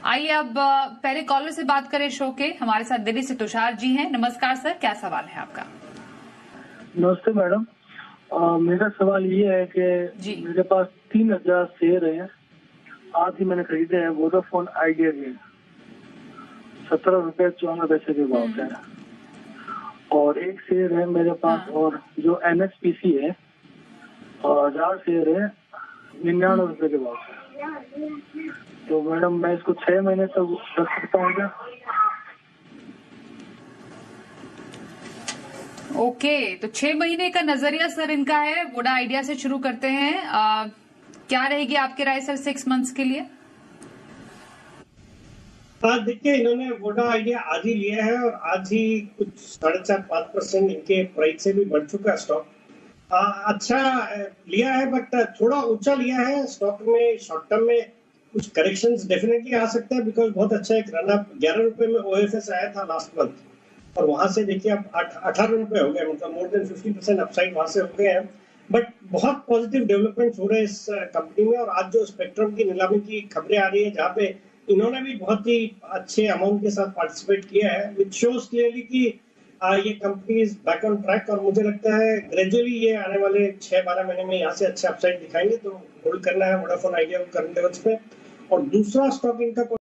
आइए अब पहले कॉलर से बात करें शो के। हमारे साथ दिल्ली से तुषार जी हैं। नमस्कार सर, क्या सवाल है आपका? नमस्ते मैडम। मेरा सवाल ये है कि मेरे पास 3000 शेयर है। आज ही मैंने खरीदे हैं वोडाफोन आइडिया के 17 रुपए 54 पैसे के भाव से, और एक शेयर है मेरे पास और जो NSPC है 1000 शेयर है 99 रुपए के भाव से। तो मैडम मैं इसको 6 महीने तक रख सकता हूँ क्या? ओके, तो 6 महीने का नजरिया सर इनका है। वोडा आइडिया से शुरू करते हैं। क्या रहेगी आपकी राय सर 6 मंथ्स के लिए? देखिए, इन्होंने वोडा आइडिया आज ही लिया है और आज ही कुछ 4.5-5% इनके प्राइस से भी बढ़ चुका है स्टॉक। अच्छा लिया है, बट थोड़ा ऊंचा लिया है। स्टॉक में शॉर्ट टर्म में कुछ करेक्शंस डेफिनेटली आ सकते हैं, बिकॉज बहुत अच्छा एक रन अप 11 रुपए में OFS आया था लास्ट मंथ, और वहां से देखिए अब 18 रुपए हो गए, मतलब मोर देन 50% अपसाइड वहां से हो गए हैं। बट बहुत पॉजिटिव डेवलपमेंट्स हो रहे हैं इस कंपनी में, और आज जो स्पेक्ट्रम की नीलामी की खबरें आ रही है जहाँ पे इन्होंने भी बहुत ही अच्छे अमाउंट के साथ पार्टिसिपेट किया है, विच शोज क्लियरली कि ये company is back on track. और मुझे लगता है ग्रेजुअली ये आने वाले 6-12 महीने में यहाँ से अच्छे अपसाइड दिखाएंगे, तो होल्ड करना है वोडाफोन आइडिया को करंट लेवल्स पे। और दूसरा स्टॉक इनका